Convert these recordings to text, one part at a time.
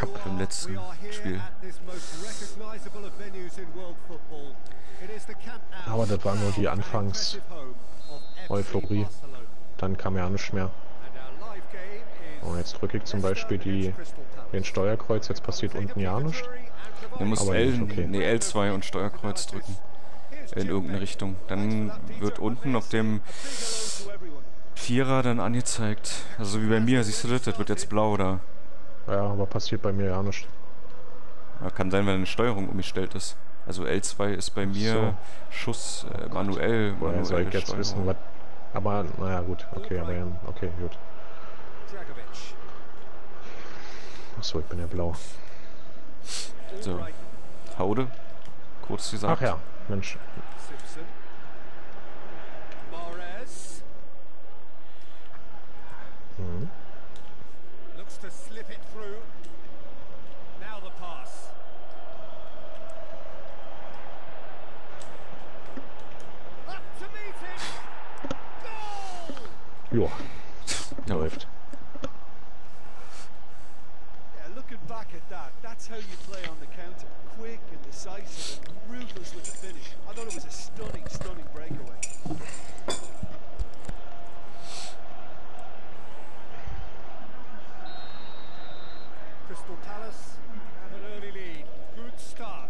ab im letzten Spiel. Aber das war nur die Anfangs-Euphorie. Dann kam ja nichts mehr. Und jetzt drücke ich zum Beispiel den Steuerkreuz, jetzt passiert unten ja nichts. Du musst Aber L, okay. nee, L2 und Steuerkreuz drücken. In irgendeine Richtung. Dann wird unten auf dem Vierer dann angezeigt. Also wie bei mir, siehst du das? Das wird jetzt blau, oder? Ja, aber passiert bei mir ja nicht. Ja, kann sein, wenn eine Steuerung umgestellt ist. Also L2 ist bei mir So. Schuss manuell. Woher soll ich jetzt Steuerung. wissen, was... Aber, naja, gut. Okay, aber okay, gut. Achso, ich bin ja blau. So. Haude. Kurz gesagt. Ach ja, Mensch. Mhm. Joa, läuft. Looking back at that, that's how you play on the counter. Quick and decisive and ruthless with the finish. I thought it was a stunning, stunning breakaway. Crystal Palace have an early lead. Good start.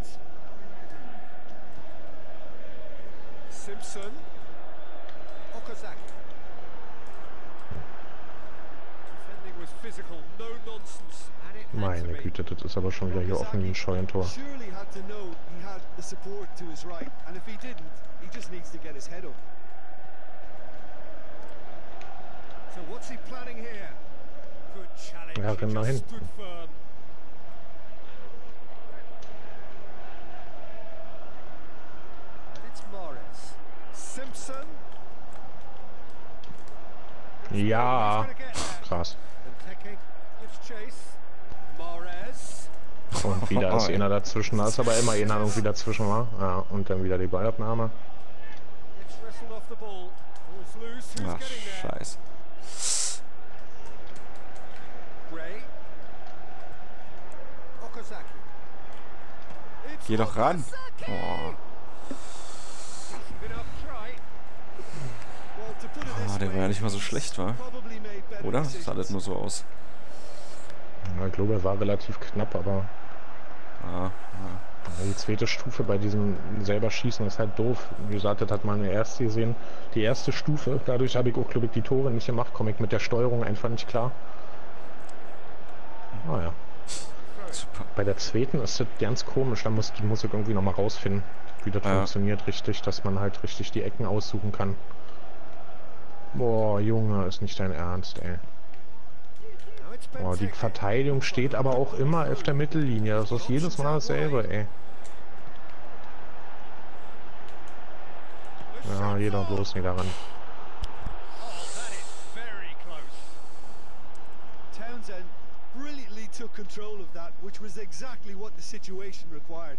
Simpson. Okazaki. Defending was physical, no nonsense. Meine Güte, das ist aber schon wieder hier offen wie ein Scheunentor. Surely had to know he had the support to his right, and if he didn't, he just needs to get his head up. So what's he planning here? Good challenge. Ja, renn nach Just hinten. stood firm. And it's Mahrez. Simpson. Ja, Who's gonna get there? krass. Benteke gives chase. Mahrez. Und wieder ist einer dazwischen. Da ist aber immer einer irgendwie dazwischen, wa? Ja, und dann wieder die Ballabnahme. It's wrestled off the ball. Ball's loose. Who's Ach, getting there? scheiße. Gray. Okazaki. It's Geh doch ran. Okazaki. Oh. Been up try. Well, to put it this Ah, der war ja way, nicht mal so schlecht, wa? probably made better Oder? Das sah das decisions. nur so aus. Ja, ich glaube, er war relativ knapp, aber Ah, die zweite Stufe bei diesem selber Schießen ist halt doof. Wie gesagt, das hat man in der ersten gesehen. Die erste Stufe, dadurch habe ich auch, glaube ich, die Tore nicht gemacht, komme ich mit der Steuerung einfach nicht klar. Naja. super. Bei der zweiten ist das ganz komisch, da muss ich irgendwie nochmal rausfinden, wie das Ja. funktioniert richtig, dass man halt richtig die Ecken aussuchen kann. Boah, Junge, ist nicht dein Ernst, ey. Now it's Boah, die Benteke. Verteidigung steht aber auch immer auf der Mittellinie. Das ist jedes Mal dasselbe, ey. Ja, jeder bloß nicht daran. Oh, that is very close. Townsend brilliantly took control of that, which was exactly what the situation required.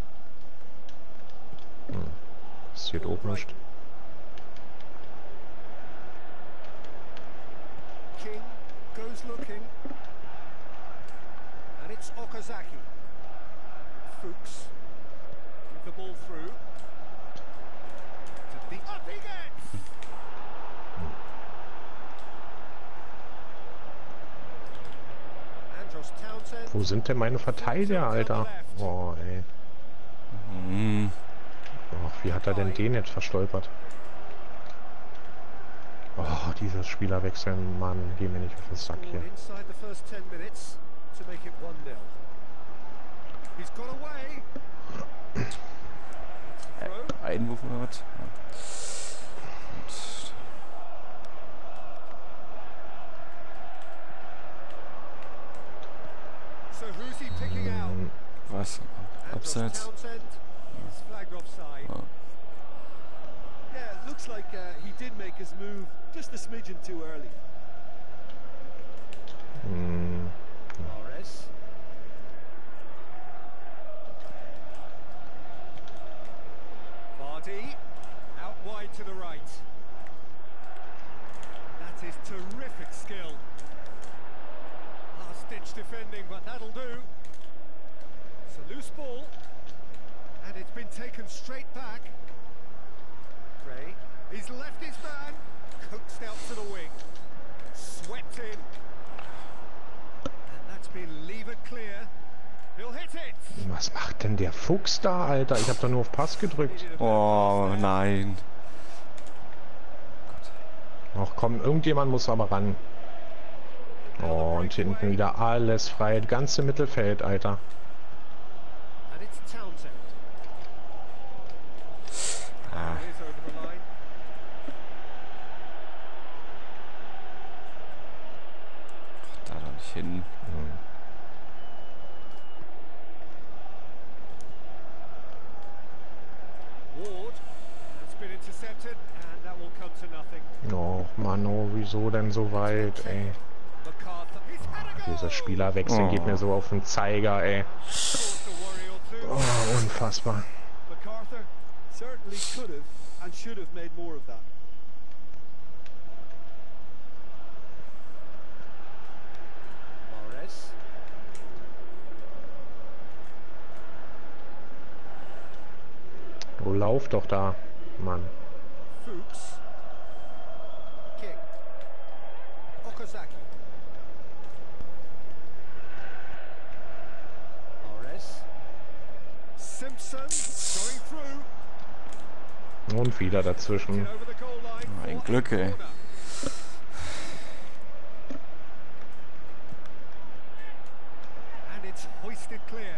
Passiert auch nicht. King goes looking. And it's Okazaki. Fuchs. Give the ball through. To the up he gets! Andros Townsend. Wo sind denn meine Verteidiger, Alter? Oh, ey. Hm. Och, wie hat er denn den jetzt verstolpert? Oh, dieses Spielerwechsel, Mann, geh mir nicht auf den Sack hier. Inside the first 10 minutes to make it 1-0. He's got away. Throw. Einwurf oder was? Ja. Und So who's he picking out? was? Andros Abseits? Townsend is flagged offside. Oh. Yeah, it looks like he did make his move just a smidgen too early. Mahrez. Vardy out wide to the right. That is terrific skill. Last ditch defending, but that'll do. loose ball. And it's been taken straight back. Gray, he's left his man. Coaxed out to the wing. Swept in. And that's been levered clear. He'll hit it. Was macht denn der Fuchs da, Alter? Ich habe da nur auf Pass gedrückt. Oh, nein. Ach komm, irgendjemand muss aber ran. Oh, und hinten wieder alles frei. Das ganze Mittelfeld, Alter. And it's Townsend. Ah. It is over the line. Da doch nicht hin. Ward has been intercepted, and that will come to nothing. Oh, Mano, wieso denn so weit, ey? MacArthur, he's had a goal. Dieser Spielerwechsel geht mir so auf den Zeiger, ey. Scores a worry or two. Oh, unfassbar. MacArthur certainly could have and should have made more of that. Mahrez. Du lauf doch da, Mann. Fuchs. King. Okazaki. Mahrez. Simpson going through. Und wieder dazwischen. Over the goal line. Ein for Glück, the ey. corner. And it's hoisted clear.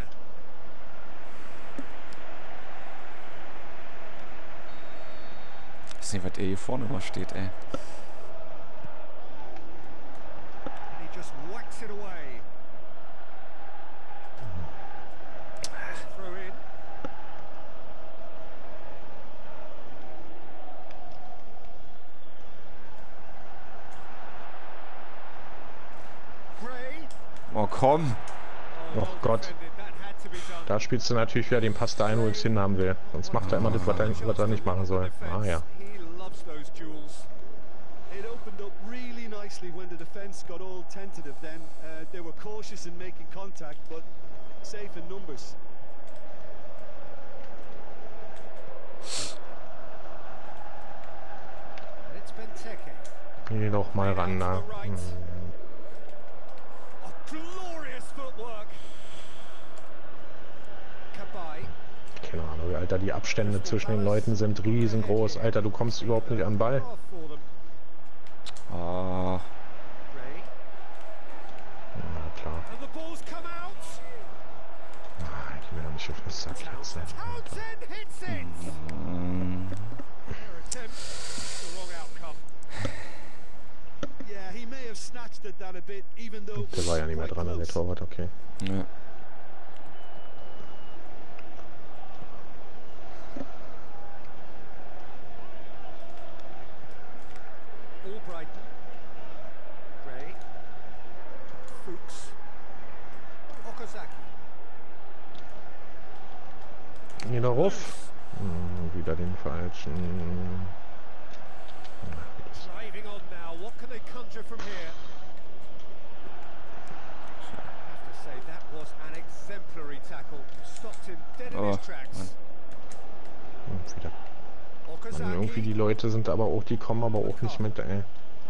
Ich weiß nicht, was hier vorne immer steht, ey. And he just whacks it away. Throw in. Gray. Oh, komm. Oh Gott. Defended. That had to be done. Da spielst du natürlich wieder den Pass dahin, wo ich es hinhaben will. Sonst macht er immer das, was er nicht machen soll. Ah ja. He loves those duels. It opened up really nicely when the defense got all tentative. Then they were cautious in making contact, but safe in numbers. And it's Benteke. Geh doch mal ran da. Oh, glorious footwork. Kabay. Keine Ahnung, Alter, die Abstände zwischen den Leuten sind riesengroß. Alter, du kommst überhaupt nicht an den Ball. Off for them. Oh. Gray. Na klar. And the ball's come out. Ah, ich will doch nicht auf den Sack jetzt. Townsend hits it. Mm. Their attempt, the wrong outcome. Yeah, he may have snatched at that a bit, even though it Der war ja nicht mehr quite dran an der close. Torwart, okay. Ja. Albrighton. Gray. Fuchs. Okazaki. Geh da rauf. Wieder den falschen. Driving on now. What can they conjure from here? I have to say that was an exemplary tackle. Stopped him dead in Oh, his tracks. Mann. Wieder. Mann, irgendwie die Okazaki. Leute sind aber auch, die kommen aber auch nicht mit, ey.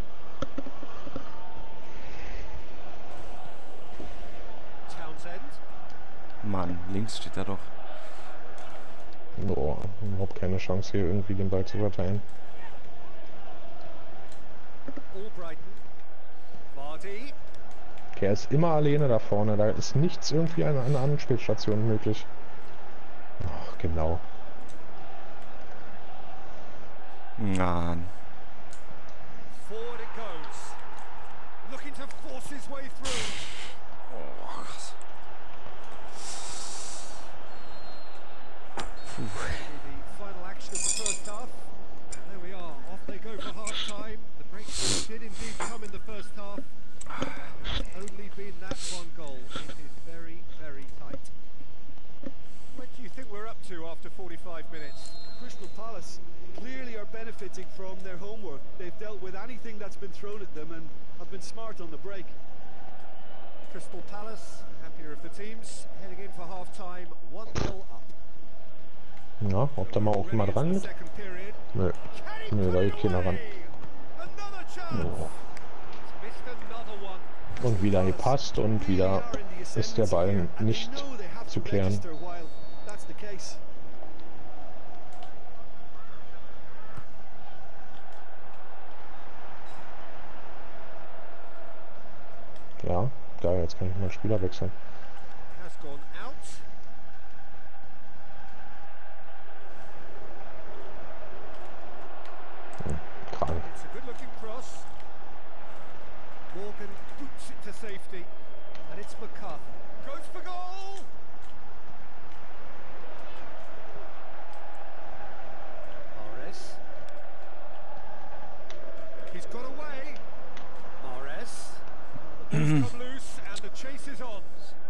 Townsend. Mann, links steht er doch. Boah, überhaupt keine Chance hier irgendwie den Ball zu verteilen. Albrighton. Vardy. Der ist immer alleine da vorne, da ist nichts irgendwie an einer anderen Spielstation möglich. Ach, genau. Mann. Forward it goes. Looking to force his way through. Oh, krass. Puh. The final action of the first half. And there we are. Off they go for half time. The breakthrough did indeed come in the first half. There has only been that one goal. It is very, very tight. What do you think we're up to after 45 minutes? Crystal Palace clearly are benefiting from their homework. They've dealt with anything that's been thrown at them and have been smart on the break. Crystal Palace, happier of the teams, heading in for for half time, 1-0 up. Ja, ob da mal auch jemand ran mit? Second period. Nö. Nö, da geht keiner ran. Another chance. Oh. Missed another one. Und wieder gepasst und wieder ist der Ball nicht zu klären. Ja, geil, jetzt kann ich mal Spieler wechseln. Has gone out. Krank. It's a good looking cross. Morgan boots it to safety. And it's McCarthy. Goes for goal! Mahrez. He's got away. Mahrez. The ball's come loose and the chase is on.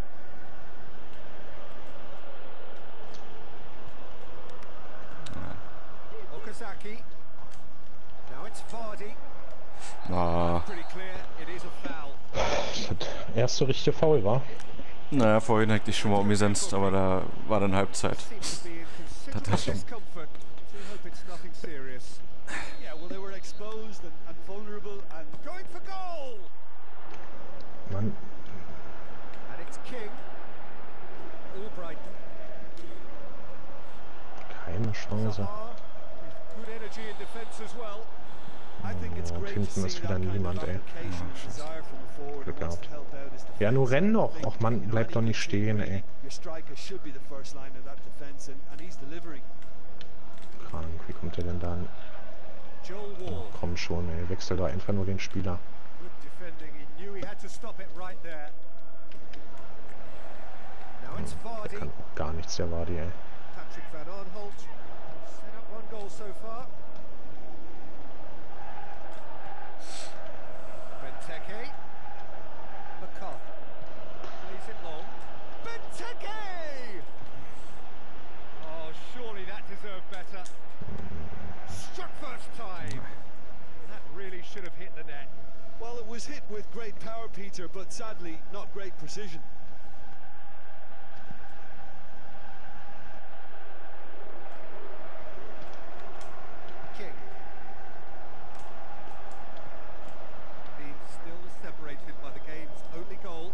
Okazaki. Now it's Vardy. Ah, Pretty clear, it is a foul. Das erste richtige Foul war. naja, vorhin hätte ich schon mal umgesetzt, aber da war dann Halbzeit. Seems to be in considerable Tatsächlich. discomfort. So hope it's nothing serious. Yeah, well, they were exposed and vulnerable and going for goal. Mann, And it's King. Albrighton. keine Chance. Zaha, with good energy in defence as well. I think it's Oh, great to hinten ist see wieder that kind of niemand, ey. application and desire from a forward who Glück wants to gehabt. help out his defence. Ja, nur renn doch. I think, Och Mann, bleib doch nicht stehen, ey. Your striker should be the first line of that defence, and he's delivering. Krank, wie kommt der denn da an? Joel Ward. Komm schon, ey, wechsel da einfach nur den Spieler. Good defending. He knew he had to stop it right there. Now it's Der Vardy. kann auch gar nichts, der Vardy, ey. Patrick Van Arnholt. Set up one goal so far. Benteke. McCarthy. Plays it long. Benteke! Oh, surely that deserved better. Struck first time. That really should have hit the net. Well, it was hit with great power, Peter, but sadly not great precision. King. Being still separated by the game's only goal.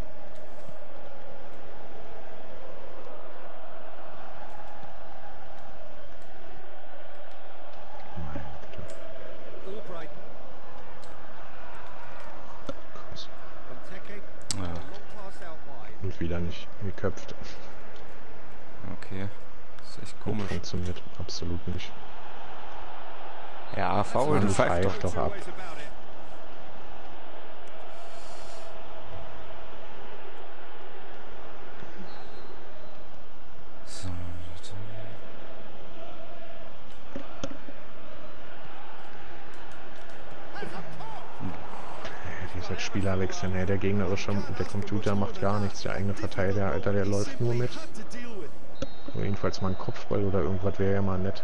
Meine Güte. Albrighton. Krass. Benteke. Ja. A long pass out wide. Und wieder nicht geköpft. Okay. Das ist echt komisch. Funktioniert absolut nicht. Ja, faul, Mann, pfeift doch. pfeift doch Two ab. ways about it. So, Dieser Spielerwechsel, ne, der gegnerische, der Computer macht gar nichts. Der eigene Verteidiger, Alter, der läuft nur mit. Had to deal with. Nur jedenfalls mal ein Kopfball oder irgendwas wäre ja mal nett.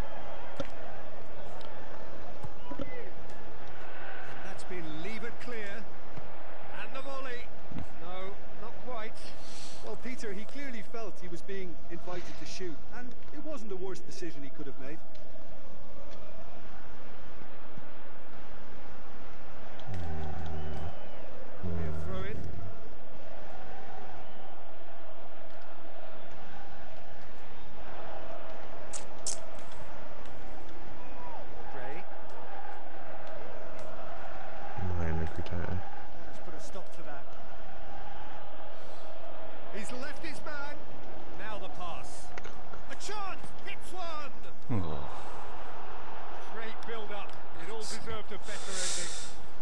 That's been levered clear. And the volley. No, not quite. Well, Peter, he clearly felt he was being invited to shoot, and it wasn't the worst decision he could have made. Throw in. Gray. Meine Güte, ey. Let's put a stop to that. He's left his man. Now the pass. A chance. Hits one. oh. Great build-up. It all deserved a better ending.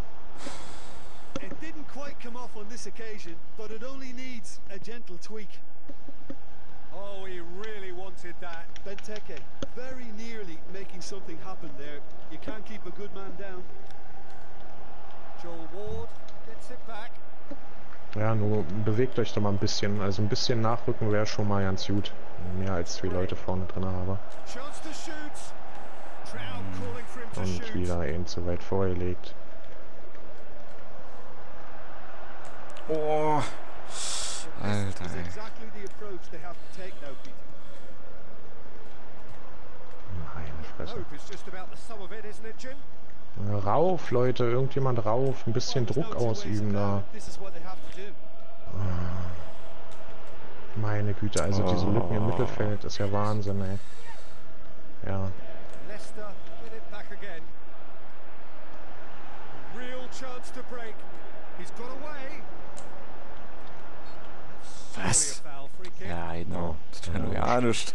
It didn't quite come off on this occasion, but it only needs a gentle tweak. Oh, he really wanted that. Benteke, very nearly making something happen there. You can't keep a good man down. Joel Ward gets it back. Ja, nur bewegt euch doch mal ein bisschen. Also ein bisschen nachrücken wäre schon mal ganz gut. Mehr als 2 Leute vorne drin habe. Chance to shoot. Crowd calling for him to Und shoot. wieder eben zu weit vorgelegt. Oh. Alter, Is ey. exactly the approach they have to take now, Peter. Meine Fresse. Hope is just about the sum of it, isn't it, Jim? Rauf, Leute, irgendjemand rauf. Ein bisschen Druck ausüben da. This is what they have to do. Meine Güte, also diese Lücken im Mittelfeld ist ja Wahnsinn, ey. Ja. Leicester get it back again. Real chance to break. He's got away. Was? Surely a foul, free kick. Ja, genau. Das ist ja nur ja nichts.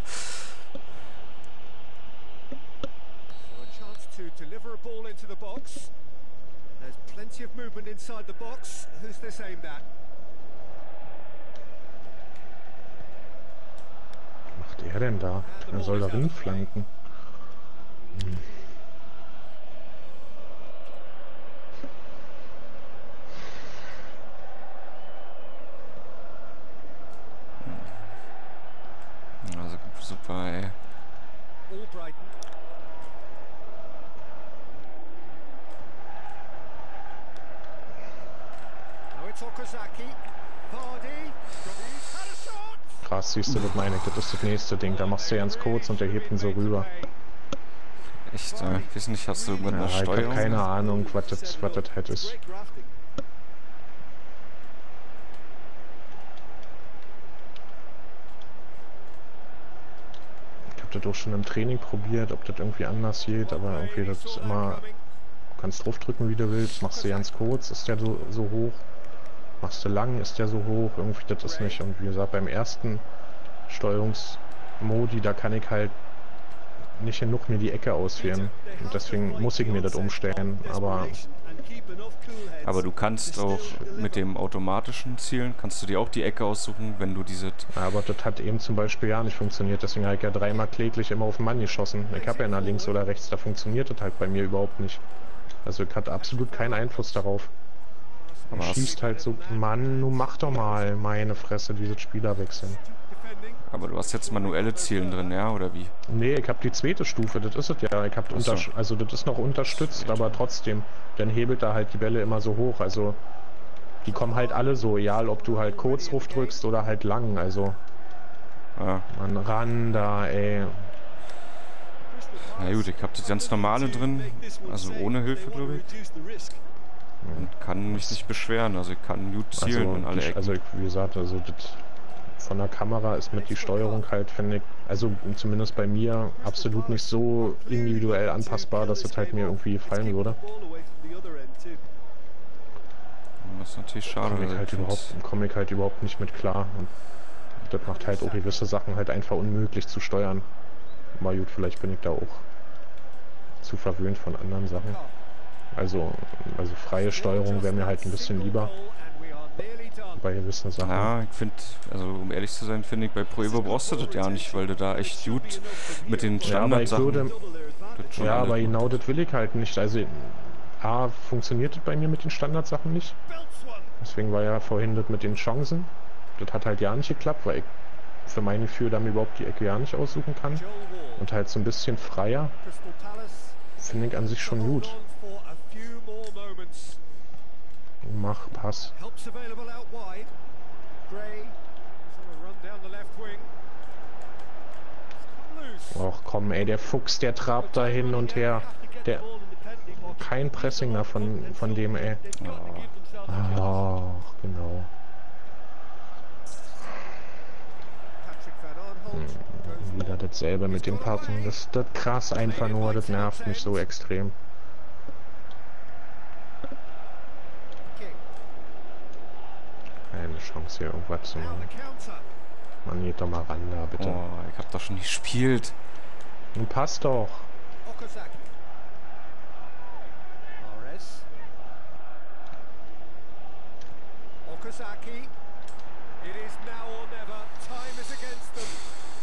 So a chance to deliver a ball into the box. There's plenty of movement inside the box. Who's this aimed at? Was macht er denn da? Er soll da hinflanken. Also super, ey. Albrighton. Now it's Okazaki. Vardy. He's had a shot. Krass, siehst du, das meine ich, das ist das nächste Ding. Da machst du ganz kurz und der hebt ihn so rüber. Echt, ich weiß nicht, hast du mit einer Ja, ich hab Steuerung? keine Ahnung, was das halt ist. Great grafting. Ich hab das auch schon im Training probiert, ob das irgendwie anders geht, aber irgendwie das ist immer... Du kannst draufdrücken, wie du willst, machst du ganz kurz, ist der so hoch. Machst du lang, ist der so hoch, irgendwie das ist nicht. Und wie gesagt, beim ersten Steuerungsmodi, da kann ich halt nicht genug mir die Ecke auswählen. Und deswegen muss ich mir das umstellen. Aber du kannst auch mit dem automatischen Zielen, kannst du dir auch die Ecke aussuchen, wenn du diese... Aber das hat eben zum Beispiel ja nicht funktioniert. Deswegen habe ich ja dreimal kläglich immer auf den Mann geschossen. Ich habe ja nach links oder rechts, da funktioniert das halt bei mir überhaupt nicht. Also ich hatte absolut keinen Einfluss darauf. Man Aber schießt halt so, Mann, nun mach doch mal, meine Fresse, diese Spieler wechseln. Aber du hast jetzt manuelle Zielen drin, ja, oder wie? Nee, ich habe die zweite Stufe, das ist es ja. Ich hab Ach so. also das ist noch unterstützt, aber trotzdem, dann hebelt da halt die Bälle immer so hoch. Also die kommen halt alle so, egal ob du halt kurz drauf drückst oder halt lang. Also Ja. man ran da, ey. Na gut, ich habe das ganz normale drin, also ohne Hilfe, glaube ich. Und kann mich nicht beschweren, also ich kann gut zielen in alle Ecken. Also wie gesagt, also das von der Kamera ist mit die Steuerung halt, finde ich, also zumindest bei mir absolut nicht so individuell anpassbar, dass es halt mir irgendwie gefallen würde. Das ist natürlich schade. Komme ich halt überhaupt nicht mit klar. Und das macht halt auch gewisse Sachen halt einfach unmöglich zu steuern. Mal gut, vielleicht bin ich da auch zu verwöhnt von anderen Sachen. Also freie Steuerung wäre mir halt ein bisschen lieber bei gewissen Sachen. Ja, ich finde, also um ehrlich zu sein, finde ich, bei Pro Evo brauchst du das ja nicht, weil du da echt gut mit den Standardsachen... Ja, aber genau das will ich halt nicht. Also A, funktioniert das bei mir mit den Standardsachen nicht. Deswegen war ja vorhin das mit den Chancen. Das hat halt ja nicht geklappt, weil ich für mein Gefühl dann überhaupt die Ecke ja nicht aussuchen kann. Und halt so ein bisschen freier finde ich an sich schon gut. Mach, Pass. Och komm ey, der Fuchs, der trabt da hin und her. Der kein Pressing da von dem, ey. Ach, genau. Wieder dasselbe mit dem Passen. Das ist krass einfach nur, das nervt mich so extrem. Keine Chance hier irgendwas zu machen. Man geht doch mal ran da, bitte. Oh, ich hab doch schon gespielt. Nun passt doch. Okazaki. It is now or never. Time is against them.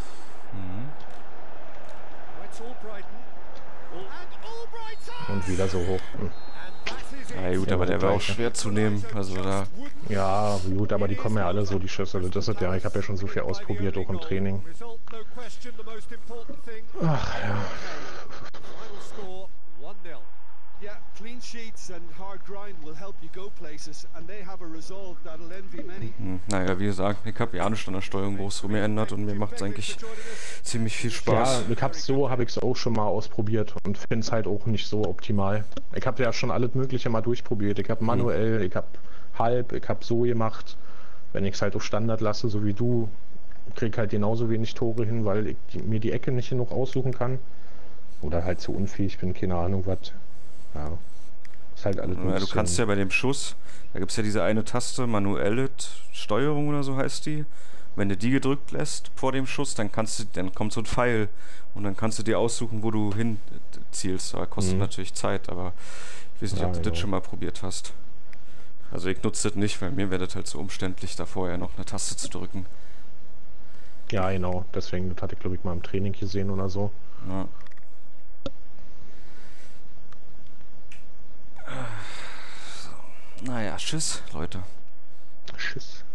Now it's Albrighton. And Albrighton. Und wieder so hoch. And that is it. Ja gut, aber der war auch schwer zu nehmen. Also da... Ja, gut, aber die kommen ja alle so, die Schüsse. Das ist ja, ich habe ja schon so viel ausprobiert, auch im Training. Ach ja. Final score 1-0. Yeah, clean sheets and hard grind will help you go places, and they have a resolve that'll envy many. Naja, wie gesagt, ich habe ja nicht an der Steuerung groß rumgeändert und mir macht es eigentlich ziemlich viel Spaß. Ja, habe ich es auch schon mal ausprobiert und finde es halt auch nicht so optimal. Ich habe ja schon alles Mögliche mal durchprobiert. Ich habe manuell, ich habe halb, ich habe so gemacht. Wenn ich es halt auf Standard lasse, so wie du, krieg halt genauso wenig Tore hin, weil ich mir die Ecke nicht genug aussuchen kann. Oder halt zu unfähig bin, keine Ahnung was. Ja, ist halt alles ja, du kannst ja bei dem Schuss, da gibt es ja diese eine Taste, manuelle Steuerung oder so heißt die. Wenn du die gedrückt lässt vor dem Schuss, dann kommt so ein Pfeil und dann kannst du dir aussuchen, wo du hin zielst. Aber kostet natürlich Zeit, aber ich weiß nicht, ob du das schon mal probiert hast. Also ich nutze das nicht, weil mir wäre das halt so umständlich, da vorher noch eine Taste zu drücken. Ja, genau. Deswegen, das hatte ich glaube ich mal im Training gesehen oder so. Ja. Naja, tschüss, Leute. Tschüss.